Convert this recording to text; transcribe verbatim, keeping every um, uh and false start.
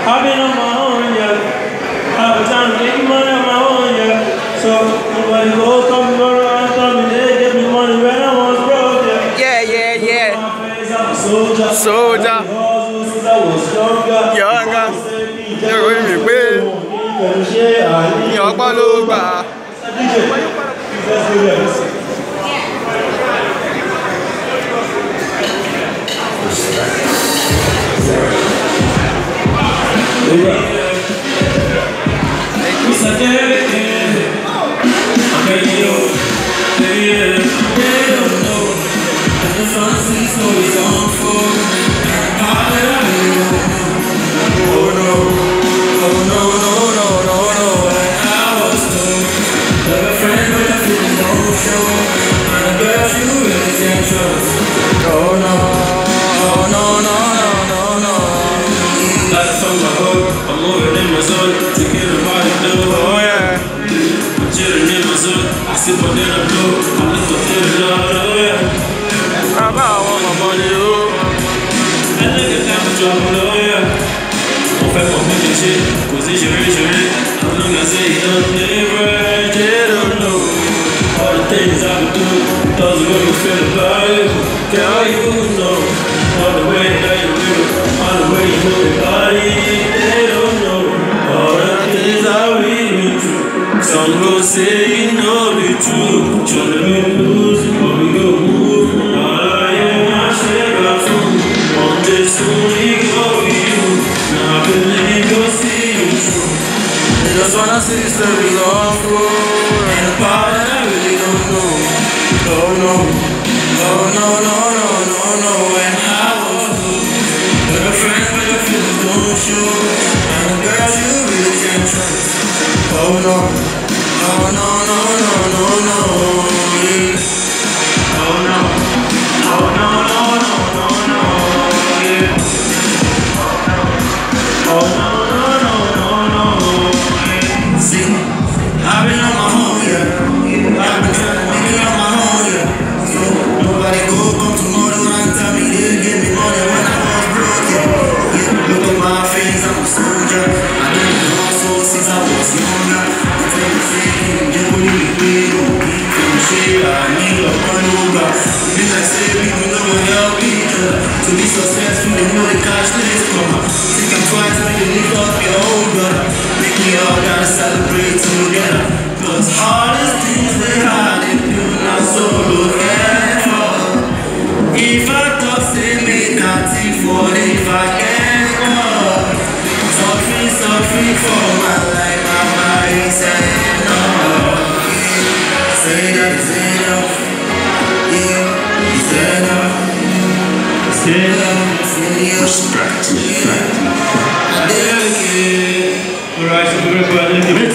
I've been on my own, yeah. I've been trying to make money on my own, yeah. So nobody go come go around, tell me they give me money when I was broke, yeah. Yeah, yeah, yeah. I'm a soldier. Soldier. Younger. You're with me, babe. You're Baloba. Oh no, oh no, no, no, no, no. That's on my hook, I'm moving in my zone to get a body blue. Oh yeah. I'm chilling in my zone, I see what they don't do. I look for the Lord, oh yeah. I want my money, oh. I look at that trouble, oh yeah. On fait pour me cacher, cause je vais, je vais. I'm long as they don't never, they don't know. All the things I would do, doesn't make me feel about it. Girl, you know, all the way that you do, all the way you move your body, they don't know. All the things I really do. Some go say you know the truth. Trying to make lose, but we go move. All I am, I share my food. One day soon we go with you. Now I believe you'll see you true. They just wanna see the stories unfold. And the part that I really don't know. Oh no, oh no, no, no, no, no. When I was good, but a friend with your feelings don't show. And the girl you really can't trust. Oh no, oh no, no, no, no, no. Yeah. Oh no, oh no, no, no, no, no. Yeah. Oh no, no, no, no, no. Yeah. See, I've been on my own, yeah. I've been trying to make it on my own, yeah. So nobody go come tomorrow and tell me they'll give me money when I was broke, yeah. Yeah, look at my face, I'm a soldier. I did the hustle since I was younger. You tell me saying, you will leave me paid, oh. From the shade, I need a run over. Be like say, people know we help each other. To be successful, they know the cash days come. Think I'm twice when you lift up your own brother. Make me all gotta celebrate together. Cause all these things they hide, they do not solo ever. If I talk, say me nothing for it, if I can't go. Suffering, suffering for my life, my body saying no. Say that it's enough, yeah, it's enough. It's enough, it's enough. Respect, respect. Hardelekey. Alright, so we're going to